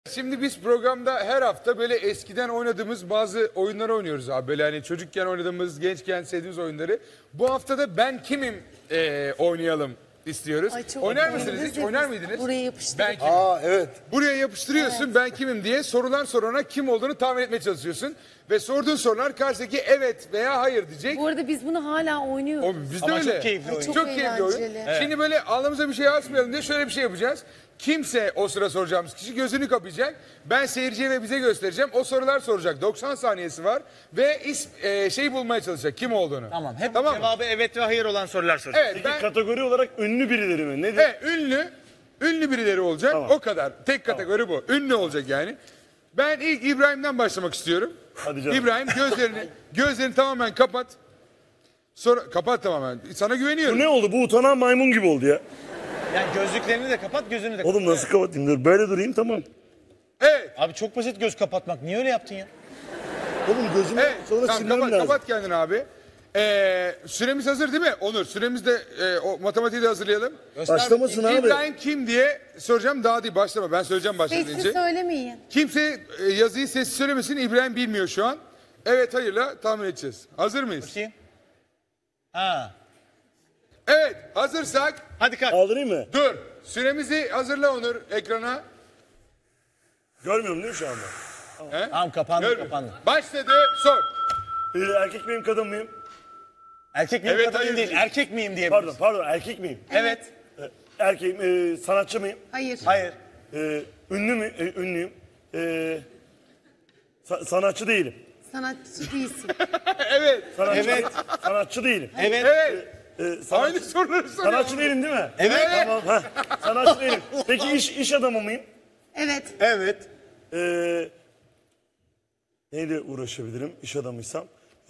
Şimdi biz programda her hafta böyle eskiden oynadığımız bazı oyunları oynuyoruz abi. Böyle hani çocukken oynadığımız, gençken sevdiğimiz oyunları. Bu hafta da Ben Kimim oynayalım istiyoruz. Ay, çok Oynar eğlenceli. mısınız hiç? Oynar mıydınız? Buraya yapıştırıp. Ben Kimim. Evet. Buraya yapıştırıyorsun Ben Kimim diye sorular sorana kim olduğunu tahmin etmeye çalışıyorsun. Ve sorduğun sorular karşıdaki evet veya hayır diyecek. Bu arada biz bunu hala oynuyoruz. O, biz de Ama öyle. çok keyifli oyun. Çok Çok keyifli oyun. eğlenceli. Şimdi böyle alnımıza bir şey asmayalım diye şöyle bir şey yapacağız. Kimse o sıra soracağımız kişi gözünü kapayacak. Ben seyirciye ve bize göstereceğim. O sorular soracak. 90 saniyesi var. Ve şey bulmaya çalışacak kim olduğunu. Tamam. Hep Tamam mı? cevabı evet ve hayır olan sorular soracağız. Evet, Peki ben, kategori olarak ünlü birileri mi? Nedir? evet, ünlü birileri olacak. Tamam. O kadar. Tek kategori bu. Ünlü olacak yani. Ben ilk İbrahim'den başlamak istiyorum. Hadi canım. İbrahim gözlerini tamamen kapat. Sonra kapat tamamen. Sana güveniyorum. Bu ne oldu? Bu utanan maymun gibi oldu ya. Yani gözlüklerini de kapat, gözünü de kapat. Oğlum nasıl kapatayım? Dur böyle durayım tamam. Evet. Abi çok basit göz kapatmak. Niye öyle yaptın ya? Oğlum gözümü Evet. sonra Tamam, silmem kapat, lazım. kapat kendini abi. Süremiz hazır değil mi? Onur. Süremiz de o matematiği de hazırlayalım. Başlamasın abi. İbrahim kim diye soracağım, daha değil, başlama. Ben söyleyeceğim Sessiz başlayınca. söylemeyin. Kimse yazıyı sessiz söylemesin. İbrahim bilmiyor şu an. Evet hayırla tahmin edeceğiz. Hazır mıyız? Bakayım. Ha. Evet hazırsak Hadi kalk. Kaldırayım mı? dur. Süremizi hazırla Onur ekrana. Görmüyorum değil mi şu anda? Tamam kapandı, Görmüyor. kapandı. Başladı, sor. Erkek miyim kadın mıyım? Erkek miyim, Evet, kadın hayır. değil. Erkek miyim diyebiliriz. Pardon erkek miyim? Evet. Erkeğim. Sanatçı mıyım? Hayır. Hayır. Ünlü mü? Ünlüyüm. Sanatçı değilim. Sanatçı değilsin. Evet. Evet. Sanatçı değilim. Evet. Evet. Sanatçı, Aynı soruları soruyor. sanatçı değilim değil mi? Evet. Tamam. Heh, sanatçı değilim. Peki iş adamı mıyım? Evet. Evet. Neyle uğraşabilirim iş adamıysam?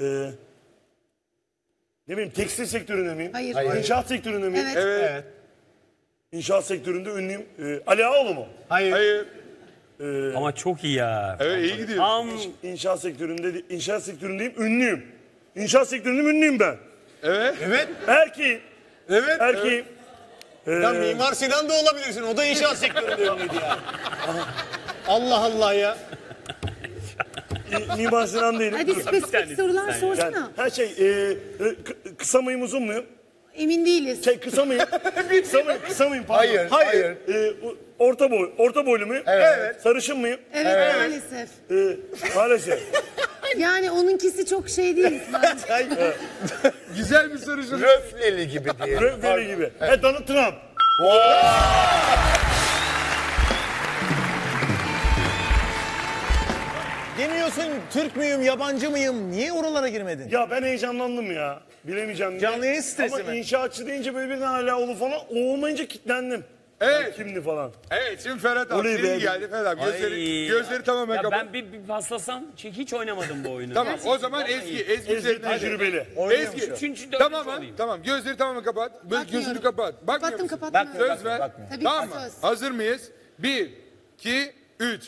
Ne bileyim tekstil sektöründe miyim? Hayır. İnşaat sektöründe miyim? Evet. Evet. İnşaat sektöründe ünlüyüm. Ali Ağaoğlu mu? Hayır. Hayır. Ama çok iyi ya. Evet, iyi gidiyor. Tam İnşaat sektöründeyim, ünlüyüm. İnşaat sektöründe ünlüyüm ben. Evet. Evet. Erkeğim. Evet. Erkeğim. Ya Mimar Sinan da olabilirsin. O da inşaat sektöründe ünlüydü ya. Allah Allah ya. Mimar Sinan değilim. Hadi spesifik tane, sorular bir tane. sorsana. Her şey kısa mıyım uzun muyum? Emin değiliz. Kısa mıyım? kısa mıyım pardon. Hayır. Orta boylu muyum? Evet. Sarışın mıyım? Evet, maalesef. Maalesef. Yani onunkisi çok şey değil. bence. Güzel bir soru. Röfleli gibi diye. Röfleri gibi. Donald Trump. Demiyorsun Türk müyüm, yabancı mıyım? Niye oralara girmedin? Ya ben heyecanlandım ya. Bilemeyeceğim. diye. Canlı yayın stresi Ama mi? inşaatçı deyince böyle birden hala olur falan. O olmayınca kilitlendim. Evet. Kimdi falan. Evet şimdi Ferhat abi Oley senin be. geldi. Ferhat abi gözleri tamamen Ya kapat. ben bir paslasam hiç oynamadım bu oyunu. Tamam o zaman Ezgi Ezgi üzerinden. tecrübeli. Ezgi. Üçüncü, dördüncü Tamam olayım. tamam gözleri tamamen kapat. Bakmıyorum. Gözünü kapat. Bakmıyor Kapattım, musun? kapattım. Söz ver. Bakmıyor. Tabii Tamam ki mı? söz. Hazır mıyız? 1, 2, 3.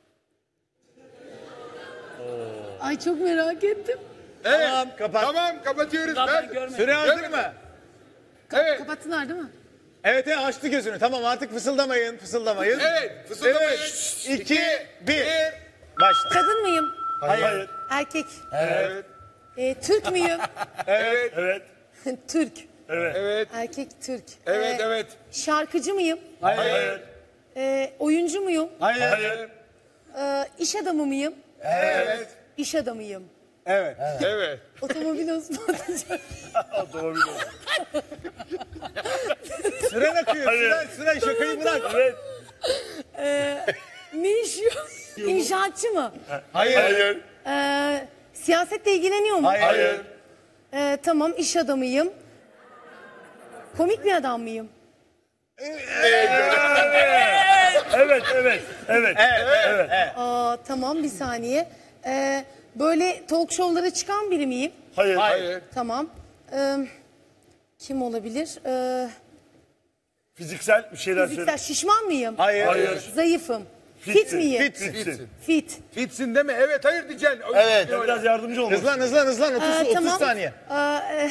Ay çok merak ettim. Evet. Tamam, kapat. Tamam kapatıyoruz. Daha Ver. ben görmedim. Süre hazır Görmedim. mı? Evet. Kapattılar değil mi? Evet, açtı gözünü. Tamam, artık fısıldamayın. Evet. Fısıldamayın. 2, 1. 1. Başla. Kadın mıyım? Hayır. Erkek. Evet. Türk müyüm? Evet. Evet. Türk. Evet. Erkek Türk. Evet. Evet. Şarkıcı mıyım? Hayır. Oyuncu muyum? Hayır. İş adamı mıyım? Evet. İş adamıyım. Evet. Evet. Otomobil uzmanı. Otomobil. Süren akıyor. Süren şakayı bırak. Evet. Ne iş yok? İnşaatçı mı? Hayır. Siyasetle ilgileniyor mu? Hayır. Tamam, iş adamıyım. Komik bir adam mıyım? Evet. Tamam, bir saniye. Böyle talk show'lara çıkan biri miyim? Hayır. Tamam. Kim olabilir? Fiziksel bir şeyler söyle. Fiziksel şişman mıyım? Hayır. Zayıfım. Fit Fitsin. miyim? Fitsin. Fit. Fitsin deme. Evet hayır diyeceksin. Evet. Biraz yardımcı olmak. Hızlan. 30 Tamam. saniye.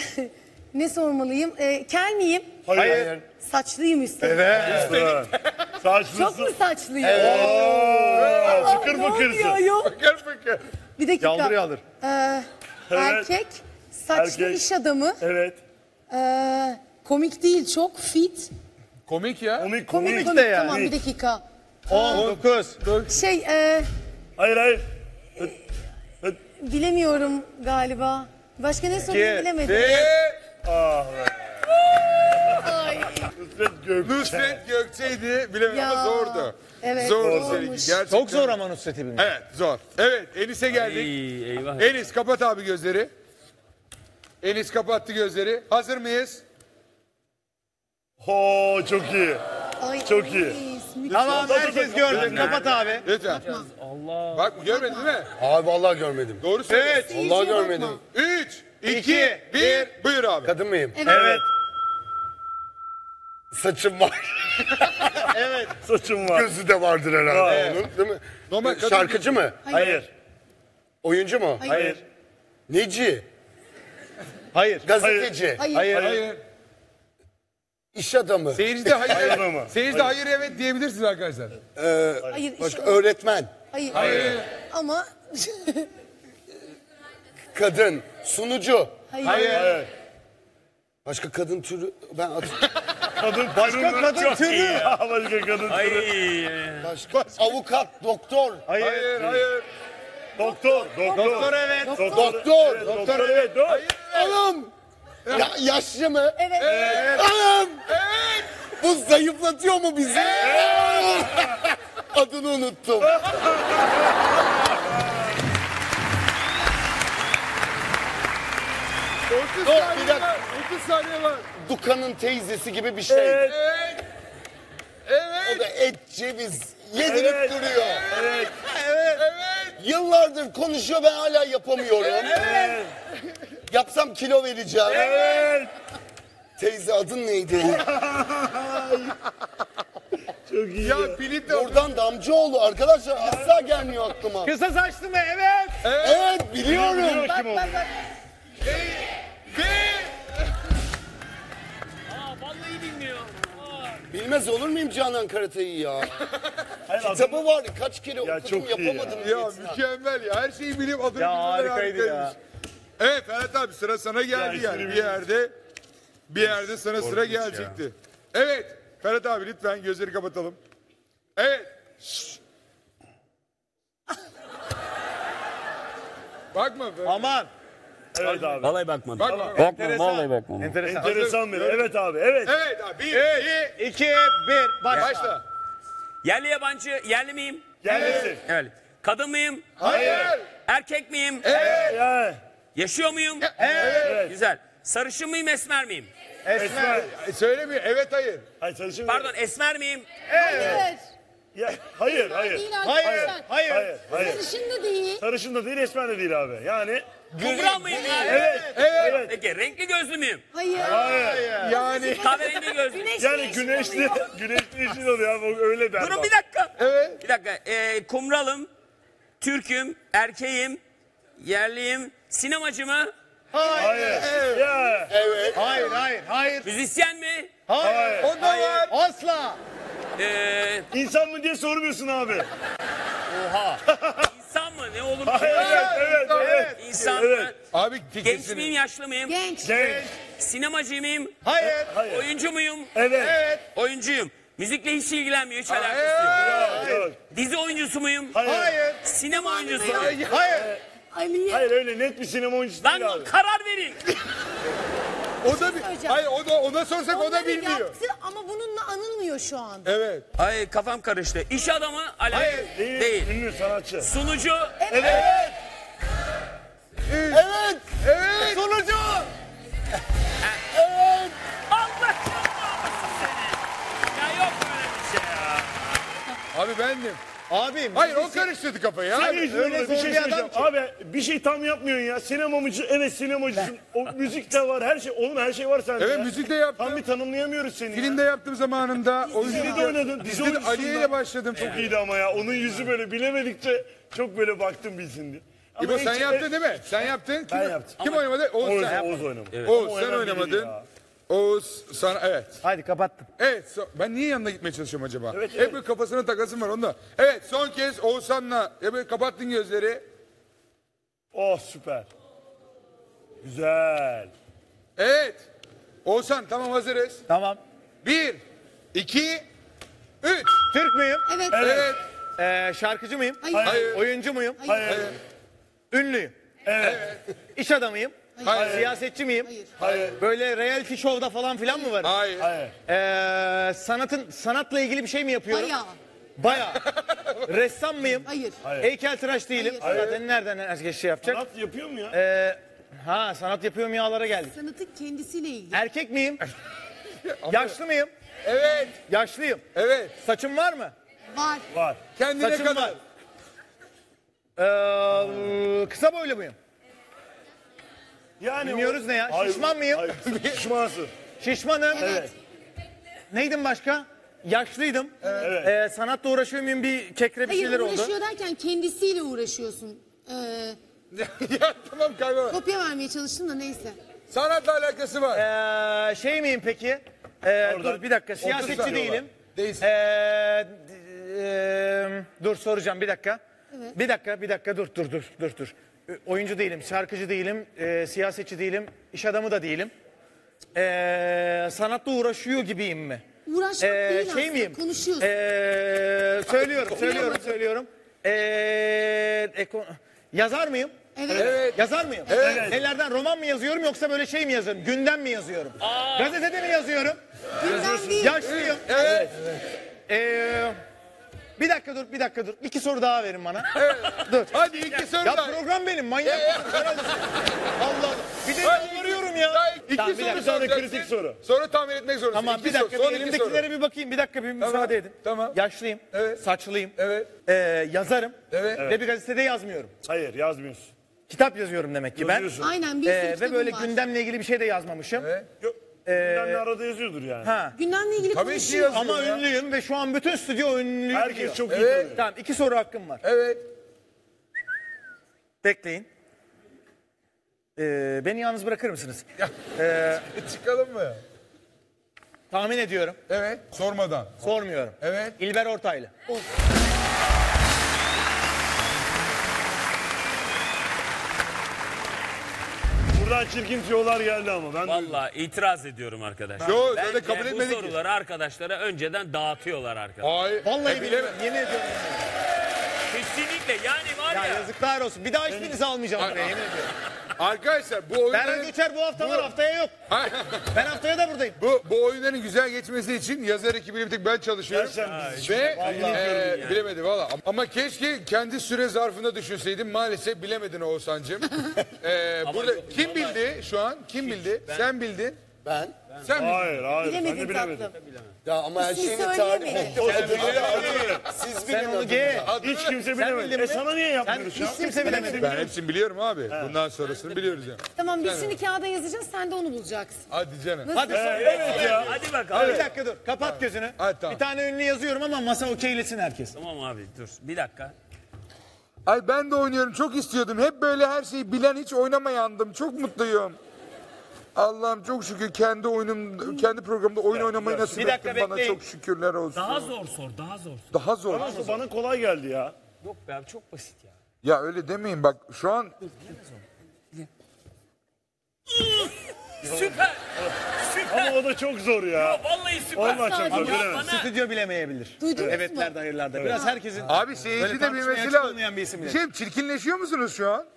Ne sormalıyım? Kel miyim? Hayır. Saçlıyım üstelik. Evet. Saçlısı. Çok mu saçlı ya? Oo, fıkır Ne oluyor fıkırsın. ayol? Fıkır fıkır. Bir dakika. Yaldırıyor alır. Erkek, saçlı Erkek. iş adamı, Evet. komik değil çok, fit. Komik ya. Komik Komik, komik. komik, de yani. tamam bir dakika. 10, 9. Şey, Hayır hayır. bilemiyorum galiba. Başka ne sorayım bilemedim. Ah be. Ay, Nusret Gökçe. Nusret Gökçe'ydi. Bilemedim Ya, ama zordu. evet, Zordu zormuş. seninki. Gerçekten. Çok zor ama Nusret'i bilmek. Evet zor. Evet Enis'e geldik. Ey, eyvah. Enis kapat abi gözleri. Enis kapattı gözleri. Hazır mıyız? Oo çok iyi. ay, Çok iyi. ismi- Tamam herkes gördü. Kapat abi. Lütfen. Allah. Bak görmedin değil mi? Abi vallahi görmedim. Doğru söylüyorsun. Seyirciye Vallahi bakma. görmedim. 3, 2, İki, 1. Buyur abi. Kadın mıyım? Evet. Saçım var. Saçım var. Gözü de vardır herhalde onun. Değil mi? Normal kadın Şarkıcı mı? Hayır. Oyuncu mu? Hayır. Neci? Hayır. Gazeteci? Hayır. Hayır. Hayır. İş adamı? Seyirci de hayır, Hayır evet. ama. Seyirci de hayır evet diyebilirsiniz arkadaşlar. Hayır, iş Başka adamı. öğretmen? Hayır. Hayır. Ama Kadın? Sunucu? hayır. Hayır. Başka kadın türü? Ben Kadın Başka kadın türü. Ya, başka kadın Ay. türü. başka avukat, doktor. Hayır, hayır. Doktor. Doktor evet. Doktor. Evet, doktor evet. Dur. Anam. Ya, yaşlı mı? Evet. Anam. Bu zayıflatıyor mu bizi? Adını unuttum. Otuz Dur, saniye bir dakika. var. 30 saniye var. Duka'nın teyzesi gibi bir şey. Evet. Evet. O Evet. da et, ceviz yedirip Evet. duruyor. Evet. Evet. Yıllardır konuşuyor, ben hala yapamıyorum. Yapsam kilo vereceğim. Evet. Teyze adın neydi? Çok iyi. Ya bilip de Oradan Damcıoğlu. Arkadaşlar asla gelmiyor aklıma. Kısa saçlı mı? Evet. Evet biliyorum. Biliyor kim oldu? Aa, vallahi bilmiyor. Bilmez olur muyum Canan Karatay'ı ya? Hayır, adım- Kitabı var, kaç kere okudum çok iyi yapamadım. Ya niyetine. mükemmel ya. Her şeyi bilip adını Ya bilmeler harikaydı ya. harikaymış. Evet Ferhat abi sıra sana geldi Ya, yani. ismini Bir yerde sana sıra Korkunç ya. gelecekti. Evet Ferhat abi lütfen gözleri kapatalım. Evet. Şşş. Bakma be. Aman. Evet abi. Vallahi bakmadım. Bakma. Bakmadım, vallahi bakmadım. Enteresan. Enteresan biri. Evet abi. Evet. Evet abi. 1, 2, 2, 1. Başla. başla. Yerli yabancı, yerli miyim? Gelmesin. Evet. Kadın mıyım? Hayır. Erkek miyim? Ya. Yaşıyor muyum? Evet. Güzel. Sarışın mıyım, esmer miyim? Esmer. Söylemiyor. Evet hayır. Hayır sarışın. Pardon, esmer miyim? Hayır. Ya, hayır hayır. Değil Hayır. arkadaşlar. Hayır. Hayır. Hayır. Sarışın da değil. Sarışın da değil, esmer de değil abi. Yani Kumral mıyım? evet. Evet. Peki, renkli gözlü müyüm? Hayır. Hayır. Yani. Kahverengi gözlü. Güneş Yani yeşil güneşli oluyor. güneşli yeşil oluyor abi. Öyle der. Durun bak. bir dakika. Evet. Bir dakika. Kumralım, Türk'üm, erkeğim, yerliyim, sinemacı mı? Hayır. Ya. Hayır. Hayır. Hayır. Müzisyen mi? Hayır. O da var. Asla. İnsan mı diye sormuyorsun abi. Oha. İnsan mı? Ne olur? Evet. İnsan Evet. mı? Abi Genç tikesini. miyim, yaşlı mıyım? Genç. Genç. Sinemacı mıyım? Hayır. Hayır. Oyuncu muyum? Evet. Oyuncuyum. Müzikle hiç ilgilenmiyor, hiç alakası yok. Yok. Dizi oyuncusu muyum? Hayır. Sinema oyuncusu muyum? Hayır. Ali. Hayır öyle net bir sinema oyuncusu Lan değil abi. karar verin. O da bir. söyleyeceğim. Hayır o da ona sorsak o da Onları bilmiyor. yaptı ama bununla anılmıyor şu anda. Evet. Ay kafam karıştı. İş adamı? Hayır. Değil. Ünlü sanatçı. Sunucu? Evet. Evet. Evet. Sonucu. Allah kahretsin seni. Ya yok böyle bir şey ya. Abi bendim. Abi. Hayır o karıştırdı kafayı. Sen Hayır. yüzüne öyle bir zor şey bir söyleyeceğim. adam Abi bir şey tam yapmıyorsun ya. Sinemacı, evet sinemacısın. O müzik de var, her şey. Oğlum her şey var sende Evet ya. müzik de Tam yaptım. bir tanımlayamıyoruz seni. Filmde yaptım zamanında. Dizide de oynadın. Dizi Dizide oyuncusun Aliye da. ile başladım. Çok iyiydi ama ya. Onun yüzü böyle bilemedikçe çok böyle baktım bilsin diye. Ama İbo sen hiç- yaptın değil mi? Sen yaptın. Kim, Ben yaptım. Kim oynamadı? Oğuz Oğuz, sen. Oğuz oynamış. Oğuz Ama sen oynayan biri oynamadın. ya. Oğuz sana evet. Hadi kapattım. Evet ben niye yanına gitmeye çalışıyorum acaba? Evet, Hep evet. böyle kafasına takasım var onda. Evet son kez Oğuzhan'la ya böyle kapattın gözleri. Oh süper. Güzel. Evet. Oğuzhan tamam hazırız. Tamam. 1, 2, 3. Türk müyüm? Evet. Evet. Şarkıcı mıyım? Hayır. Hayır. Oyuncu muyum? Hayır. Ünlüyüm. Evet. İş adamıyım. Hayır. Siyasetçi miyim? Hayır. Hayır. Böyle reality show'da falan filan mı varım? Hayır. Hayır. Sanatla ilgili bir şey mi yapıyorum? Bayağı. Bayağı. Ressam mıyım? Hayır. Heykeltıraş değilim. Hayır. Zaten nereden herkes şey yapacak? Sanat yapıyor mu ya? Sanat yapıyorum yağlara geldik. Sanatın kendisiyle ilgili. Erkek miyim? Yaşlı mıyım? Evet. Yaşlıyım. Evet. Saçım var mı? Var. Var. Kendine Saçım kadar. var. Kısa boylu muyum? Yani Bilmiyoruz ne ya? Şişman mıyım? Hayır. Şişmansın. Şişmanım. Evet. Neydim başka? Yaşlıydım. Evet. Sanatla uğraşıyor muyum? Bir kekre bir Hayır şeyler oldu. uğraşıyor derken kendisiyle uğraşıyorsun. Ya tamam kaybolma. Kopya vermeye çalıştım da neyse. Sanatla alakası var. Şey miyim peki? Dur bir dakika. Siyasetçi saniye değilim. Değilsin. Dur soracağım bir dakika. Evet. Bir dakika dur. Oyuncu değilim, şarkıcı değilim, siyasetçi değilim, iş adamı da değilim. Sanatla uğraşıyor gibiyim mi? Uğraşmak değil Şey aslında. miyim? Konuşuyorsun. Söylüyorum. Yazar mıyım? Evet. Yazar mıyım? Evet. Nelerden roman mı yazıyorum yoksa böyle şey mi yazıyorum? Gündem mi yazıyorum? Gazetede mi yazıyorum? Gündem değil. Yaşlıyım. Evet. Bir dakika dur. 2 soru daha verin bana. Hadi iki soru Ya daha. program benim manyak. Herhalde. Allah Allah. Bir de yalvarıyorum ya. İki Tamam, bir soru dakika. Bir tane soracaksın. kritik soru. Soru tahmin etmek zorundasın. Tamam İki bir dakika soru, son iki elimdekilere soru. bir bakayım. Bir dakika bir müsaade edin. Tamam. Yaşlıyım. Evet. Saçlıyım. Evet. Yazarım. Evet. Ve bir gazetede yazmıyorum. Hayır yazmıyorsun. Kitap yazıyorum demek ki ben. Yazıyorsun. Aynen bir sürü Ve kitabım böyle var. gündemle ilgili bir şey de yazmamışım. Evet. Yok. Gündemle arada yazıyordur yani. Ha. Gündemle ilgili Tabii ki konuşuyor. yazıyor. Ama Ya. ünlüyüm ve şu an bütün stüdyo ünlü biliyor. Herkes çok iyi Evet. tanıyor. Tamam 2 soru hakkım var. Evet. Bekleyin. Beni yalnız bırakır mısınız? Çıkalım mı? Tahmin ediyorum. Evet. Sormadan. Sormuyorum. Evet. İlber Ortaylı. Buradan çirkin tüyolar geldi ama ben duydum. Vallahi itiraz ediyorum arkadaşlar. Yo, Bence zaten kabul bu etmedik ki. soruları arkadaşlara önceden dağıtıyorlar arkadaşlar. Hayır. Vallahi bilemem. bilemem. Yemin ediyorum. Kesinlikle yani var Ya ya. yazıklar olsun. Bir daha hiçbirinizi almayacağım buraya yemin ediyorum. Arkadaşlar bu Berhan oyunların, Göçer bu hafta var haftaya yok. Ben haftaya da buradayım. bu oyunların güzel geçmesi için yazar ekibiyle bir tek ben çalışıyorum. Gerçekten Ve bilemedi valla. Ama keşke kendi süre zarfında düşünseydim. Maalesef bilemedin Oğuzhan'cığım. Burada yok, kim bildi şu an? Kim bildi? Sen bildin. Ben? Sen bildin. Hayır ben de Bilemedin bilemedim. tatlım. Ya ama her İsmi şeyi söyleyemedi. Siz Sen onu ge. Hiç kimse bildin bilemedi. mi? Sana niye yapmıyoruz Sen ya? hiç kimse bilemedi. Ben hepsini biliyorum abi. Bundan sonrasını biliyoruz yani. Tamam biz şimdi kağıda yazacağız sen de onu bulacaksın. Hadi canım. Hadi sen. Evet ya. Hadi bakalım. Bir dakika dur. Kapat gözünü. Hadi, tamam. Bir tane ünlü yazıyorum ama masa okeylesin herkes. Tamam abi dur bir dakika. Ay ben de oynuyorum. Çok istiyordum. Hep böyle her şeyi bilen hiç oynamayandım. Çok mutluyum. Allah'ım çok şükür kendi kendi programda oyun oynamayı nasip Bir dakika ettin bana. bekleyin. Çok şükürler olsun. Daha zor sor daha zor. Daha zor. Bana kolay geldi ya. Yok be abi çok basit ya. Ya öyle demeyin bak şu an Süper. Süper. Ama o da çok zor ya. Vallahi süper. Vallahi çok zor. Ya Bilemem. bana Stüdyo bilemeyebilir. Duydunuz Evetler mu? de hayırlarda. Biraz herkesin... abi seyirci Böyle de tartışmaya bilmesi açık lazım. olmayan bir isim bile. Şey çirkinleşiyor musunuz şu an?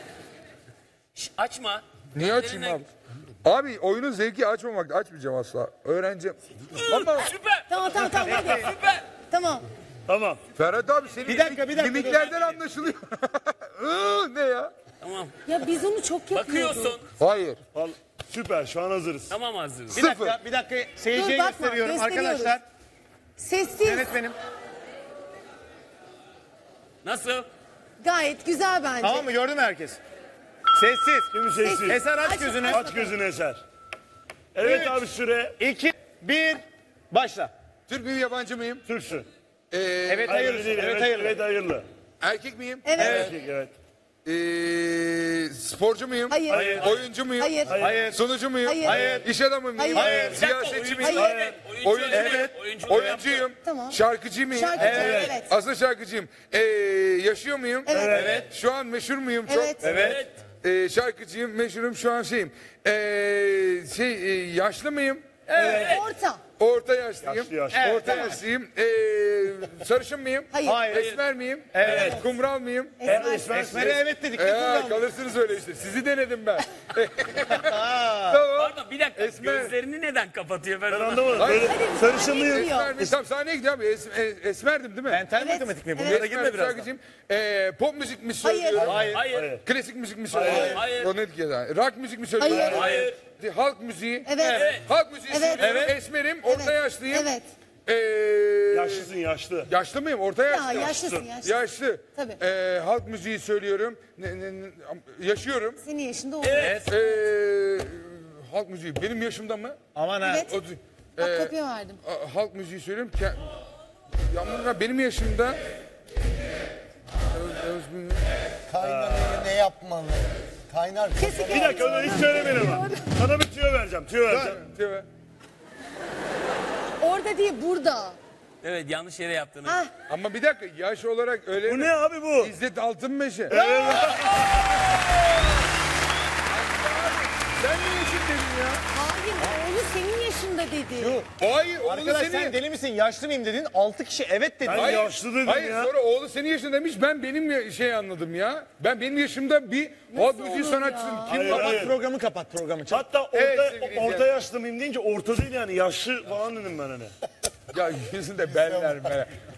açma. Niye açayım abi? Abi oyunun zevki açmamak. Açmayacağım asla. Öğreneceğim. Ama Süper. Tamam hadi. Süper. Tamam. Tamam. Ferhat abi senin Bir dakika, mimiklerden anlaşılıyor. Ne ya? Tamam. Ya biz onu çok yapıyorduk. Bakıyorsun. Hayır. Süper şu an hazırız. Tamam hazırız. Bir dakika seyirciye Dur, bakma, gösteriyorum gösteriyoruz. arkadaşlar. Sessiz. Yönetmenim. Nasıl? Gayet güzel bence. Tamam mı? Gördü mü herkes? Sessiz. Şimdi sessiz. Eser aç Aç- gözünü. aç- Aç gözünü Eser. Evet Üç. abi süre. 2, 1, başla. Türk miyim yabancı mıyım? Türksün. Evet Hayır hayırlı. değil. Evet Evet, hayırlı. evet hayırlı. Erkek miyim? Evet. Erkek evet. Sporcu muyum? Hayır. Hayır. Oyuncu muyum? Hayır. Hayır. Sunucu muyum? Hayır. Hayır. İş adamı mıyım? Hayır. Siyasetçi miyim? Hayır. Oyuncu. Evet. Oyuncuyum. Tamam. Şarkıcı mıyım? Şarkıcı, evet. Asıl şarkıcıyım. Yaşıyor muyum? Evet. Şu an meşhur muyum? Çok. Evet. Şarkıcıyım, meşhurum, şu an şeyim. Yaşlı mıyım? Orta. Orta yaşlıyım. Yaşlı. Orta yaşlıyım. Sarışın mıyım? Hayır. Esmer miyim? Evet. Kumral mıyım? Esmer. Esmer'e evet dedik. Kalırsınız öyle işte. Sizi denedim ben. Tamam. Pardon bir dakika. Esmer. Gözlerini neden kapatıyor? Ben Ben onu- anlamadım. Hayır. Böyle Hadi, sarışın mıyım? gidiyor. Esmer mi? Tamam sahneye gidiyorum abi. Esmerdim değil mi? Entel Evet. matematik mi? Evet. Bunlara girme Esmer biraz. şarkıcıyım. Pop müzik mi Hayır. söylüyorum? Hayır. Klasik müzik mi söylüyorum? Hayır. O ne ki ya? Rock müzik mi söylüyorum? Hayır. Hayır. Halk müziği. Evet. Halk müziği Evet. söylüyorum. Evet. Esmerim, orta Evet. yaşlıyım. Evet. Yaşlısın yaşlı. Yaşlı mıyım? Orta yaşlı. Ya yaşlısın yaşlı. Yaşlı. Tabii. Halk müziği söylüyorum. Yaşıyorum. Senin yaşında olur. Halk müziği benim yaşımda mı? Aman ha. Evet. Bak kopya verdim. Halk müziği söylüyorum. Yağmur benim yaşımda. Kaynanayı ne yapmalı? Kaynar Kesik Bir dakika onu hiç söylemeyin ama. Sana bir tüyo vereceğim. Tüyo vereceğim. Orada değil burada. Evet yanlış yere yaptınız. Hah. Ama bir dakika yaş olarak öyle Bu mi? ne abi bu? İzzet Altınmeşe. Sen ne yaşın dedin ya? Hayır oğlu senin yaşında dedi. Hayır oğlu Arkadaş senin. sen deli misin? Yaşlı mıyım dedin. 6 kişi evet dedi. Ben yaşlı dedim Hayır ya. sonra oğlu senin yaşında demiş ben benim şey anladım ya. Ben benim yaşımda bir halk müziği olur sanatçısın. ya? Kim Hayır, var? hayır. Programı kapat programı. Çabuk. Hatta Evet, orta, sevgili orta yaşlı mıyım deyince orta değil yani yaşlı falan dedim ben hani. Ya yüzünde beller.